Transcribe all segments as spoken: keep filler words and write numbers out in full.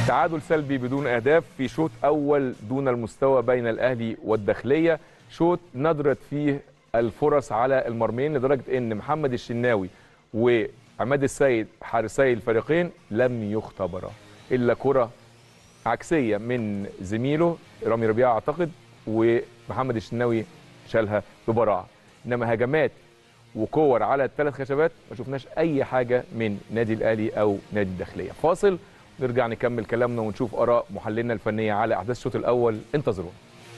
تعادل سلبي بدون اهداف في شوط اول دون المستوى بين الاهلي والداخليه، شوط ندرت فيه الفرص على المرمين لدرجه ان محمد الشناوي وعماد السيد حارسي الفريقين لم يختبرا الا كره عكسيه من زميله رامي ربيعه اعتقد، ومحمد الشناوي شالها ببراعه. انما هجمات وكور على الثلاث خشبات ما شفناش اي حاجه من نادي الاهلي او نادي الداخليه. فاصل نرجع نكمل كلامنا ونشوف اراء محللنا الفنيه على احداث الشوط الاول. انتظرونا.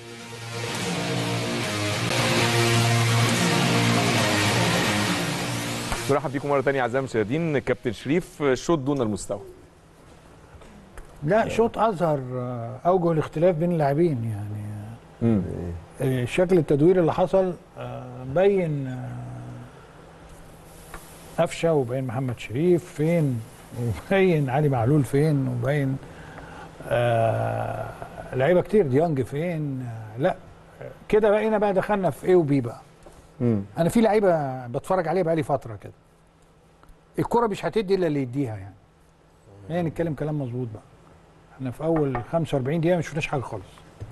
نرحب بكم مره ثانيه اعزائي المشاهدين. كابتن شريف، شوط دون المستوى. لا، شوط اظهر اوجه الاختلاف بين اللاعبين، يعني امم شكل التدوير اللي حصل بين قفشه وبين محمد شريف فين، وبين علي معلول فين، وبين آه لعيبه كتير، ديانج فين. لا كده بقينا بقى دخلنا في ايه وبي بقى. مم. انا في لعيبه بتفرج عليها بقى لي فتره كده، الكره مش هتدي الا اللي يديها. يعني يعني نتكلم كلام مظبوط بقى. احنا في اول خمسة وأربعين دقيقه ما شفناش حاجه خالص.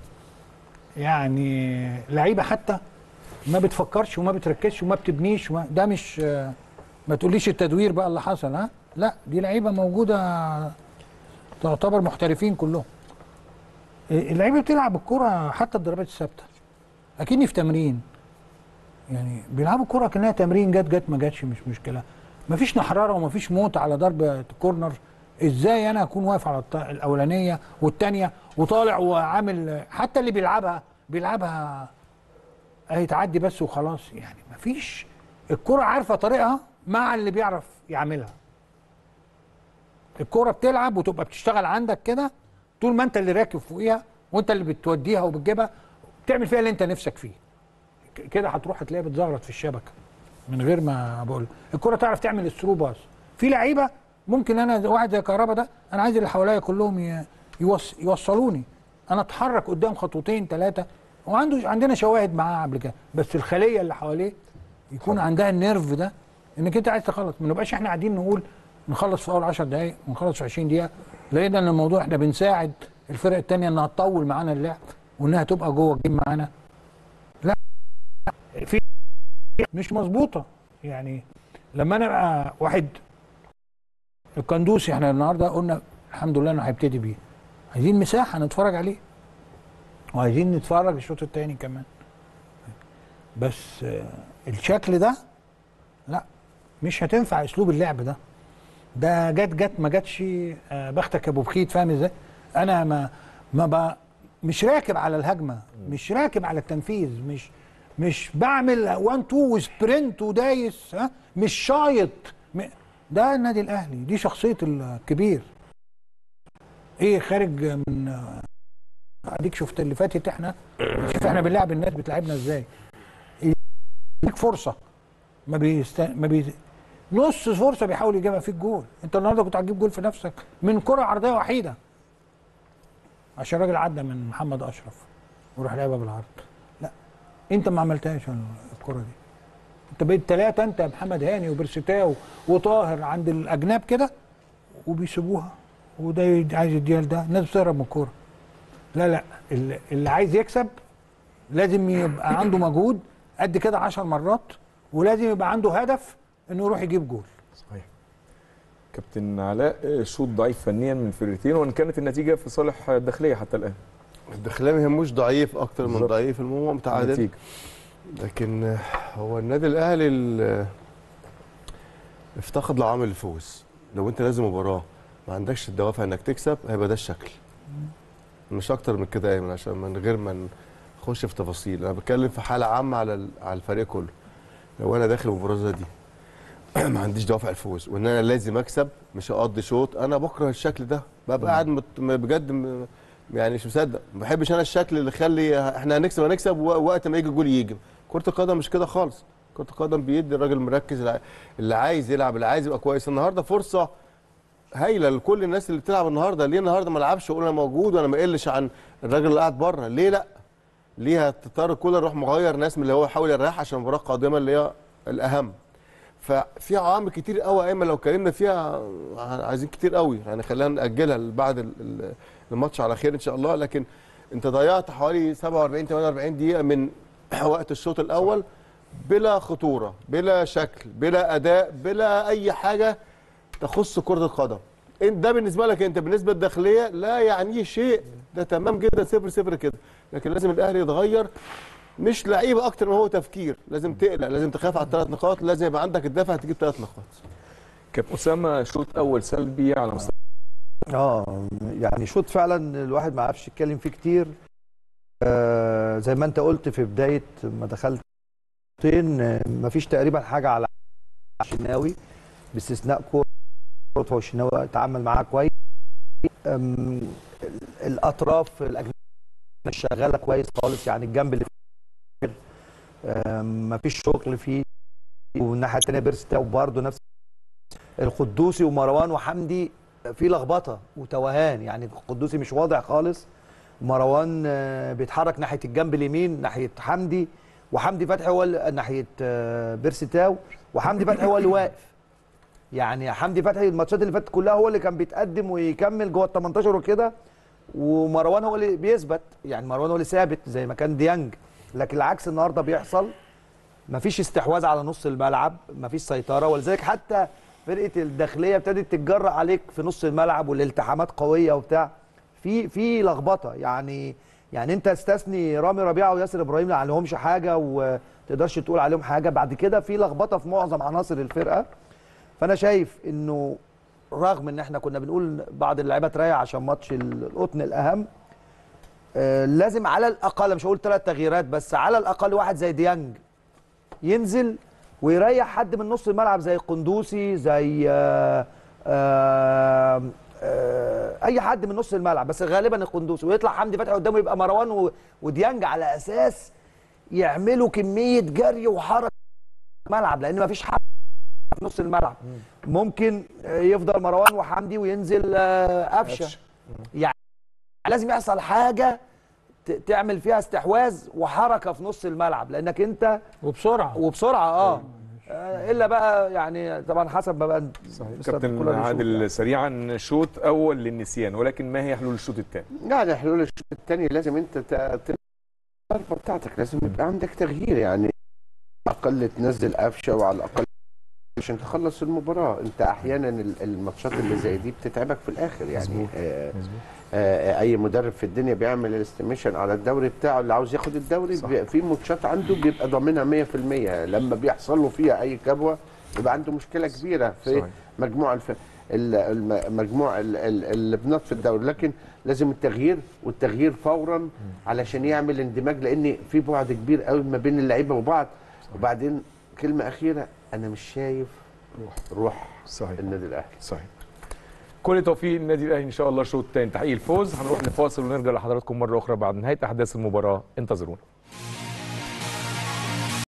يعني لعيبه حتى ما بتفكرش وما بتركزش وما بتبنيش وما ده مش ما تقوليش التدوير بقى اللي حصل. ها لا، دي لعيبه موجوده تعتبر محترفين كلهم. اللعيبه بتلعب الكره حتى الضربات الثابته اكيد في تمرين، يعني بيلعبوا الكره كانها تمرين، جت جت ما جاتش مش مشكله. مفيش نحراره ومفيش موت على ضربه كورنر. ازاي انا اكون واقف على الاولانيه والثانيه وطالع وعامل، حتى اللي بيلعبها بيلعبها اهي تعدي بس وخلاص. يعني مفيش، الكره عارفه طريقها مع اللي بيعرف يعملها. الكره بتلعب وتبقى بتشتغل عندك كده طول ما انت اللي راكب فوقيها وانت اللي بتوديها وبتجيبها، بتعمل فيها اللي انت نفسك فيه كده، هتروح هتلاقيها بتزغرط في الشبكه من غير ما بقول. الكره تعرف تعمل الثرو باس. في لعيبه ممكن انا واحد زي كهربا ده انا عايز اللي حواليا كلهم يوص يوصلوني، انا اتحرك قدام خطوتين ثلاثه، وعنده عندنا شواهد معاه قبل كده، بس الخليه اللي حواليه يكون عندها النيرف ده انك انت عايز تخلص. ما نبقاش احنا قاعدين نقول نخلص في اول عشر دقائق ونخلص في عشرين دقيقه، لقينا ان الموضوع احنا بنساعد الفرق الثانيه انها تطول معانا اللعب وانها تبقى جوه الجيم معانا. لا، في مش مظبوطه. يعني لما انا ابقى واحد القندوسي، احنا النهارده قلنا الحمد لله انه هيبتدي بيه، عايزين مساحه نتفرج عليه وعايزين نتفرج الشوط الثاني كمان، بس الشكل ده لا مش هتنفع اسلوب اللعب ده. ده جت جت ما جاتش بختك يا ابو بخيت. فاهم ازاي؟ انا ما ما بقى مش راكب على الهجمه، مش راكب على التنفيذ، مش مش بعمل واحد اتنين وسبرنت ودايس، ها مش شايط. ده النادي الاهلي، دي شخصيه الكبير. ايه خارج من اديك شفت اللي فاتت، احنا شوف احنا بنلعب الناس بتلعبنا ازاي. يديك فرصه ما بيست ما بي نص فرصه بيحاول يجيبها فيك جول. انت النهارده كنت هتجيب جول في نفسك من كره عرضيه وحيده عشان الراجل عدى من محمد اشرف وراح لعبها بالعرض. لا انت ما عملتهاش الكره دي. انت بقيت ثلاثه، انت محمد هاني وبرستاو وطاهر عند الاجناب كده وبيسيبوها، وده عايز يديها لده. الناس بتهرب من الكوره. لا لا، اللي عايز يكسب لازم يبقى عنده مجهود قد كده عشر مرات، ولازم يبقى عنده هدف انه يروح يجيب جول. صحيح. كابتن علاء، شوط ضعيف فنيا من الفرقتين، وان كانت النتيجه في صالح الداخليه حتى الان. الداخليه ما يهموش ضعيف اكتر من ضعيف، المهم هو متعادل. لكن هو النادي الاهلي افتقد لعامل الفوز. لو انت لازم مباراه ما عندكش الدوافع انك تكسب، هيبقى ده الشكل. مش اكتر من كده يا ايمن، عشان من غير ما نخش في تفاصيل. انا بتكلم في حاله عامه على على الفريق كله. لو انا داخل المباراه زي دي ما عنديش دوافع الفوز وان انا لازم اكسب، مش هقضي شوط. انا بكره الشكل ده، ببقى قاعد بجد يعني مش مصدق. ما بحبش انا الشكل اللي يخلي احنا هنكسب هنكسب ووقت ما يجي الجول يجي. كره القدم مش كده خالص. كره القدم بيدي الراجل مركز، اللي عايز يلعب، اللي عايز يبقى كويس. النهارده فرصه هايله لكل الناس اللي بتلعب النهارده. ليه النهارده ما لعبش واقول انا موجود وانا ما اقلش عن الراجل اللي قاعد بره؟ ليه لا؟ ليه هتضطر كولر يروح مغير ناس من اللي هو يحاول يريح عشان المباراه القادمه اللي هي الاهم؟ ففي عوامل كتير قوي يا ايمن لو اتكلمنا فيها عايزين كتير قوي يعني، خلينا ناجلها بعد الماتش على خير ان شاء الله. لكن انت ضيعت حوالي سبعة وأربعين ثمانية وأربعين دقيقه من وقت الشوط الاول بلا خطوره، بلا شكل، بلا اداء، بلا اي حاجه تخص كره القدم. ده بالنسبه لك انت، بالنسبه للداخليه لا يعنيه شيء، ده تمام جدا صفر صفر كده. لكن لازم الاهلي يتغير، مش لعيبه اكتر ما هو تفكير. لازم تقلق، لازم تخاف على الثلاث نقاط، لازم يبقى عندك الدفع تجيب ثلاث نقاط. كابتن اسامه شوط اول سلبي على مستوى اه يعني شوط فعلا الواحد ما عرفش يتكلم فيه كتير. آه زي ما انت قلت في بدايه ما دخلت شوطين ما فيش تقريبا حاجه على الشناوي باستثناء كوره والشناوي اتعامل معاها كويس. الاطراف الاجنبيه شغاله كويس خالص، يعني الجنب اللي ما فيش شغل فيه. والناحيه الثانيه بيرسي تاو برضه نفس القدوسي ومروان وحمدي في لخبطه وتوهان، يعني القدوسي مش واضح خالص، مروان بيتحرك ناحيه الجنب اليمين ناحيه حمدي، وحمدي فتحي هو ناحيه بيرسي تاو، وحمدي فتحي هو اللي واقف. يعني حمدي فتحي الماتشات اللي فاتت كلها هو اللي كان بيتقدم ويكمل جوه ال تمنتاشر وكده، ومروان هو اللي بيثبت، يعني مروان هو اللي ثابت زي ما كان ديانج. لكن العكس النهارده بيحصل، مفيش استحواذ على نص الملعب، مفيش سيطره، ولذلك حتى فرقه الداخليه ابتدت تتجرأ عليك في نص الملعب والالتحامات قويه وبتاع، في في لخبطه. يعني يعني انت استثني رامي ربيعه وياسر ابراهيم ما عليهمش حاجه وتقدرش تقول عليهم حاجه، بعد كده في لخبطه في معظم عناصر الفرقه. فانا شايف انه رغم ان احنا كنا بنقول بعض اللعيبه تريح عشان ماتش القطن الاهم، آه لازم على الاقل، مش هقول ثلاث تغييرات بس، على الاقل واحد زي ديانج ينزل ويريح حد من نص الملعب زي القندوسي، زي آآ آآ آآ اي حد من نص الملعب، بس غالبا القندوسي، ويطلع حمدي فتحي قدامه، يبقى مروان وديانج على اساس يعملوا كميه جري وحركه في الملعب، لان مفيش حد في نص الملعب. ممكن يفضل مروان وحمدي وينزل قفشه، يعني لازم يحصل حاجه تعمل فيها استحواذ وحركه في نص الملعب، لانك انت وبسرعه وبسرعه اه الا بقى يعني طبعا حسب ما بقى. كابتن عادل سريعا، شوط اول للنسيان، ولكن ما هي حلول الشوط الثاني؟ يعني حلول الشوط الثاني لازم انت الضربه بتاعتك لازم يبقى عندك تغيير، يعني على الاقل تنزل قفشه، وعلى الاقل عشان تخلص المباراه. انت احيانا الماتشات اللي زي دي بتتعبك في الاخر، يعني آه آه اي مدرب في الدنيا بيعمل الاستيميشن على الدوري بتاعه اللي عاوز ياخد الدوري، في ماتشات عنده بيبقى ضامنها مية في المية، لما بيحصل له فيها اي كبوه يبقى عنده مشكله كبيره في صحيح. مجموع الف... المجموع اللي بنط في الدوري. لكن لازم التغيير، والتغيير فورا علشان يعمل اندماج، لان في بعد كبير قوي ما بين اللعيبه وبعض. وبعدين كلمه اخيره، انا مش شايف روح روح صحيح النادي الاهلي. صحيح. كل توفيق للنادي الاهلي ان شاء الله. شوط تاني تحقيق الفوز. هنروح لفاصل ونرجع لحضراتكم مره اخرى بعد نهايه احداث المباراه، انتظرونا.